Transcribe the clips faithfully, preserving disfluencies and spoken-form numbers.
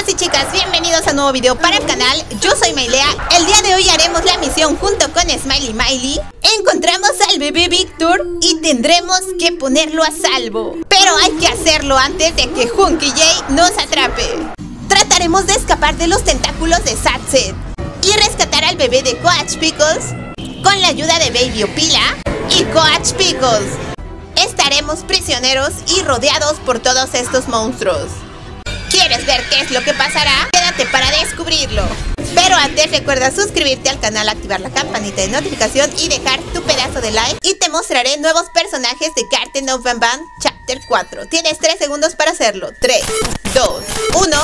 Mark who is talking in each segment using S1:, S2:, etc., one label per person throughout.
S1: Chicos y chicas, bienvenidos a un nuevo video para el canal. Yo soy Mailea. El día de hoy haremos la misión junto con Smiley Miley. Encontramos al bebé Víctor y tendremos que ponerlo a salvo. Pero hay que hacerlo antes de que Hunky Jay nos atrape. Trataremos de escapar de los tentáculos de Satset y rescatar al bebé de Coach Pickles con la ayuda de Baby Opila y Coach Pickles. Estaremos prisioneros y rodeados por todos estos monstruos. ¿Quieres ver qué es lo que pasará? Quédate para descubrirlo. Pero antes recuerda suscribirte al canal, activar la campanita de notificación y dejar tu pedazo de like. Y te mostraré nuevos personajes de Garten of Banban Chapter cuatro. Tienes tres segundos para hacerlo. tres, dos, uno...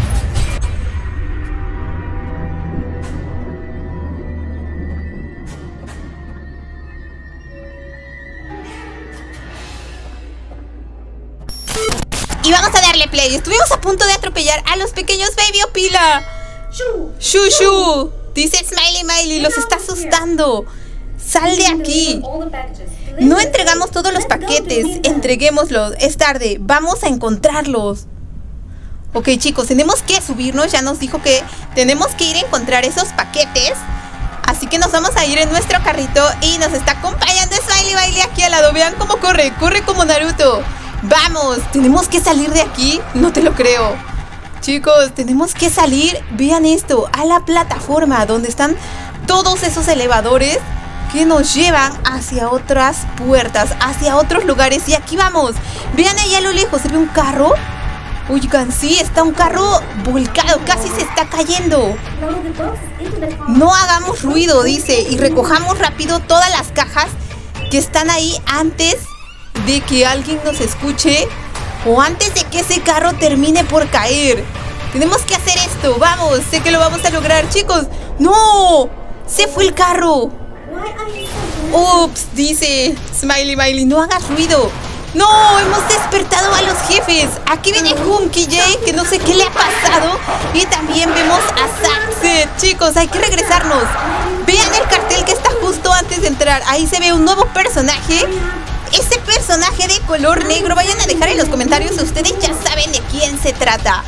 S1: Y vamos a darle play. Estuvimos a punto de atropellar a los pequeños Baby Opila. Shushu, dice Smiley Miley, los está asustando. Sal de aquí. No entregamos todos los paquetes. Entreguémoslos. Es tarde. Vamos a encontrarlos. Ok, chicos, tenemos que subirnos. Ya nos dijo que tenemos que ir a encontrar esos paquetes. Así que nos vamos a ir en nuestro carrito. Y nos está acompañando Smiley Miley aquí al lado. Vean cómo corre. Corre como Naruto. ¡Vamos! ¿Tenemos que salir de aquí? No te lo creo. Chicos, tenemos que salir. Vean esto, a la plataforma donde están todos esos elevadores que nos llevan hacia otras puertas, hacia otros lugares. Y aquí vamos. Vean ahí a lo lejos, ¿se ve un carro? Oigan, sí, está un carro volcado, casi se está cayendo. No hagamos ruido, dice, y recojamos rápido todas las cajas que están ahí antes de que alguien nos escuche o antes de que ese carro termine por caer. Tenemos que hacer esto, vamos, sé que lo vamos a lograr, chicos. ¡No! Se fue el carro. Ups, dice Smiley Miley, no hagas ruido. ¡No! Hemos despertado a los jefes. Aquí viene Hunky Jay, que no sé qué le ha pasado. Y también vemos a Satset. Chicos, hay que regresarnos. Vean el cartel que está justo antes de entrar. Ahí se ve un nuevo personaje. Ese personaje de color negro, vayan a dejar en los comentarios, ustedes ya saben de quién se trata.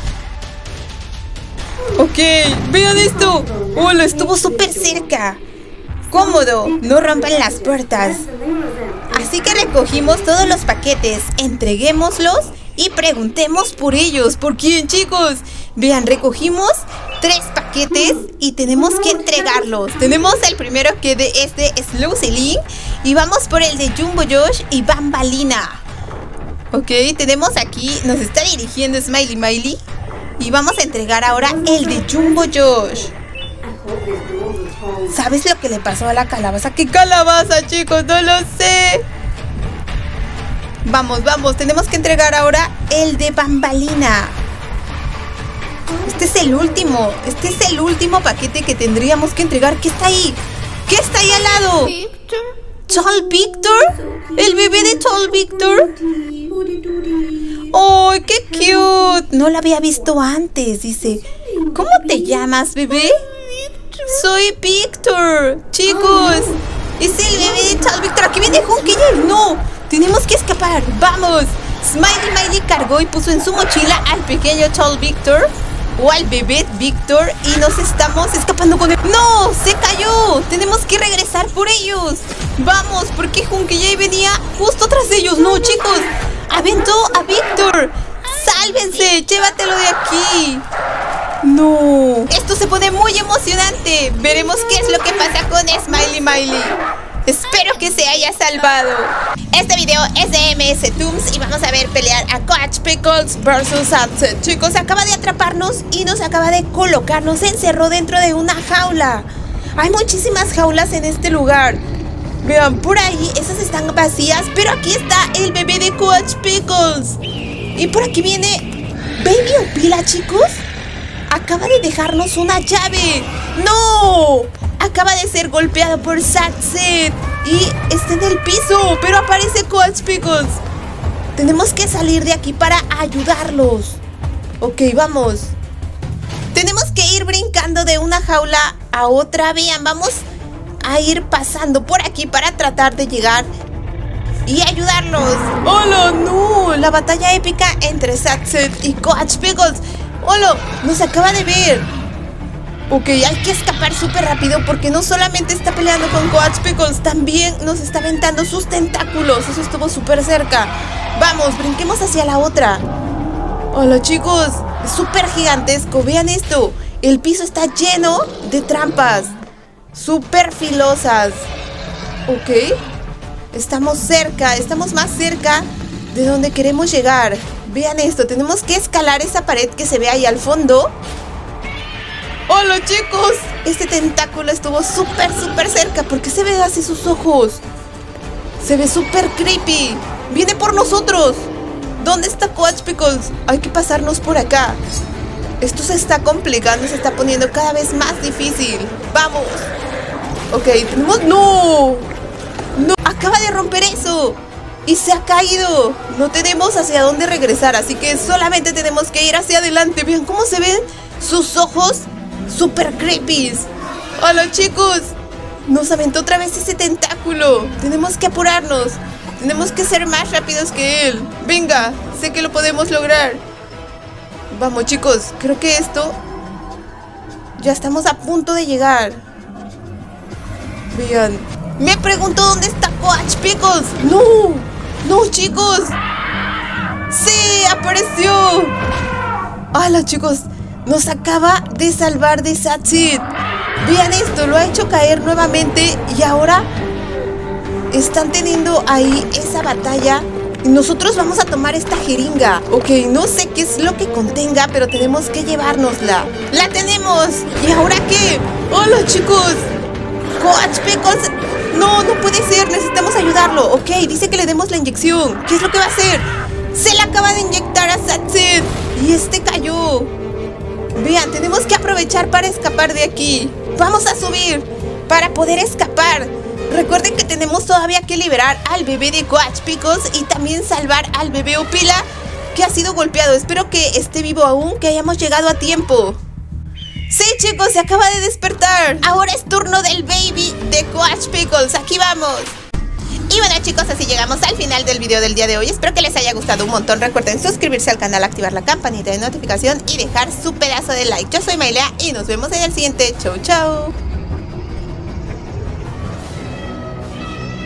S1: Ok, vean esto. Hola, estuvo súper cerca. Cómodo, no rompan las puertas. Así que recogimos todos los paquetes, entreguémoslos y preguntemos por ellos. ¿Por quién, chicos? Vean, recogimos tres paquetes y tenemos que entregarlos. Tenemos el primero que de es de Slow Ceiling y vamos por el de Jumbo Josh y Bambalina. Ok, tenemos aquí, nos está dirigiendo Smiley Miley y vamos a entregar ahora el de Jumbo Josh. ¿Sabes lo que le pasó a la calabaza? ¿Qué calabaza, chicos? No lo sé. Vamos, vamos, tenemos que entregar ahora el de Bambalina. Este es el último, este es el último paquete que tendríamos que entregar. ¿Qué está ahí? ¿Qué está ahí al lado? ¿Tall Victor? ¿El bebé de Tall Victor? ¡Oh, qué cute! No la había visto antes, dice. ¿Cómo te llamas, bebé? Soy Victor. Chicos, es el bebé de Tall Victor. Aquí viene Hunky Jay. No, tenemos que escapar. Vamos. Smiley Miley cargó y puso en su mochila al pequeño Tall Victor o al bebé Victor y nos estamos escapando con él. ¡No! ¡Se cayó! Tenemos que regresar por ellos. Vamos, porque Hunky Jay venía justo tras de ellos. ¡No, chicos! ¡Aventó a Victor! ¡Sálvense! ¡Llévatelo de aquí! ¡No! Esto se pone muy emocionante. Veremos qué es lo que pasa con Smiley Miley. Espero que se haya salvado. Este video es de M S Toons y vamos a ver pelear a Coach Pickles versus Satset. Chicos, acaba de atraparnos y nos acaba de colocar. Nos encerró dentro de una jaula. Hay muchísimas jaulas en este lugar. Vean, por ahí, esas están vacías, pero aquí está el bebé de Coach Pickles. Y por aquí viene Baby Opila, chicos. Acaba de dejarnos una llave. ¡No! Acaba de ser golpeado por Satset y está en el piso, pero aparece Coach Pickles. Tenemos que salir de aquí para ayudarlos. Ok, vamos. Tenemos que ir brincando de una jaula a otra. Vean, vamos a ir pasando por aquí para tratar de llegar y ayudarlos. ¡Hola! ¡No! La batalla épica entre Satset y Coach Pickles. ¡Hola! Nos acaba de ver. Ok, hay que escapar súper rápido porque no solamente está peleando con Coach Pickles, también nos está aventando sus tentáculos. Eso estuvo súper cerca. Vamos, brinquemos hacia la otra. Hola chicos, es súper gigantesco. Vean esto, el piso está lleno de trampas súper filosas. Ok, estamos cerca, estamos más cerca de donde queremos llegar. Vean esto, tenemos que escalar esa pared que se ve ahí al fondo. ¡Hola chicos! Este tentáculo estuvo súper, súper cerca. ¿Por qué se ve así sus ojos? Se ve súper creepy. ¡Viene por nosotros! ¿Dónde está Coach Pickles? Hay que pasarnos por acá. Esto se está complicando, se está poniendo cada vez más difícil. ¡Vamos! Ok, tenemos... ¡No! ¡No! ¡Acaba de romper eso! ¡Y se ha caído! No tenemos hacia dónde regresar, así que solamente tenemos que ir hacia adelante. Vean cómo se ven sus ojos super creepy. Hola chicos, nos aventó otra vez ese tentáculo. Tenemos que apurarnos. Tenemos que ser más rápidos que él. Venga, sé que lo podemos lograr. Vamos chicos, creo que esto... Ya estamos a punto de llegar. Vean, me pregunto dónde está Coach Pickles. No, no chicos. Sí, apareció. Hola chicos, nos acaba de salvar de Satsit. Vean esto, lo ha hecho caer nuevamente. Y ahora están teniendo ahí esa batalla. Y nosotros vamos a tomar esta jeringa. Ok, no sé qué es lo que contenga, pero tenemos que llevárnosla. ¡La tenemos! ¿Y ahora qué? ¡Hola chicos! Coach Pickles. No, no puede ser, necesitamos ayudarlo. Ok, dice que le demos la inyección. ¿Qué es lo que va a hacer? Se le acaba de inyectar a Satsit y este cayó. Vean, tenemos que aprovechar para escapar de aquí. Vamos a subir para poder escapar. Recuerden que tenemos todavía que liberar al bebé de Coach Pickles y también salvar al bebé Opila, que ha sido golpeado. Espero que esté vivo aún, que hayamos llegado a tiempo. Sí chicos, se acaba de despertar. Ahora es turno del baby de Coach Pickles. Aquí vamos. Y bueno chicos, así llegamos al final del video del día de hoy. Espero que les haya gustado un montón. Recuerden suscribirse al canal, activar la campanita de notificación y dejar su pedazo de like. Yo soy Mailea y nos vemos en el siguiente. Chau chau.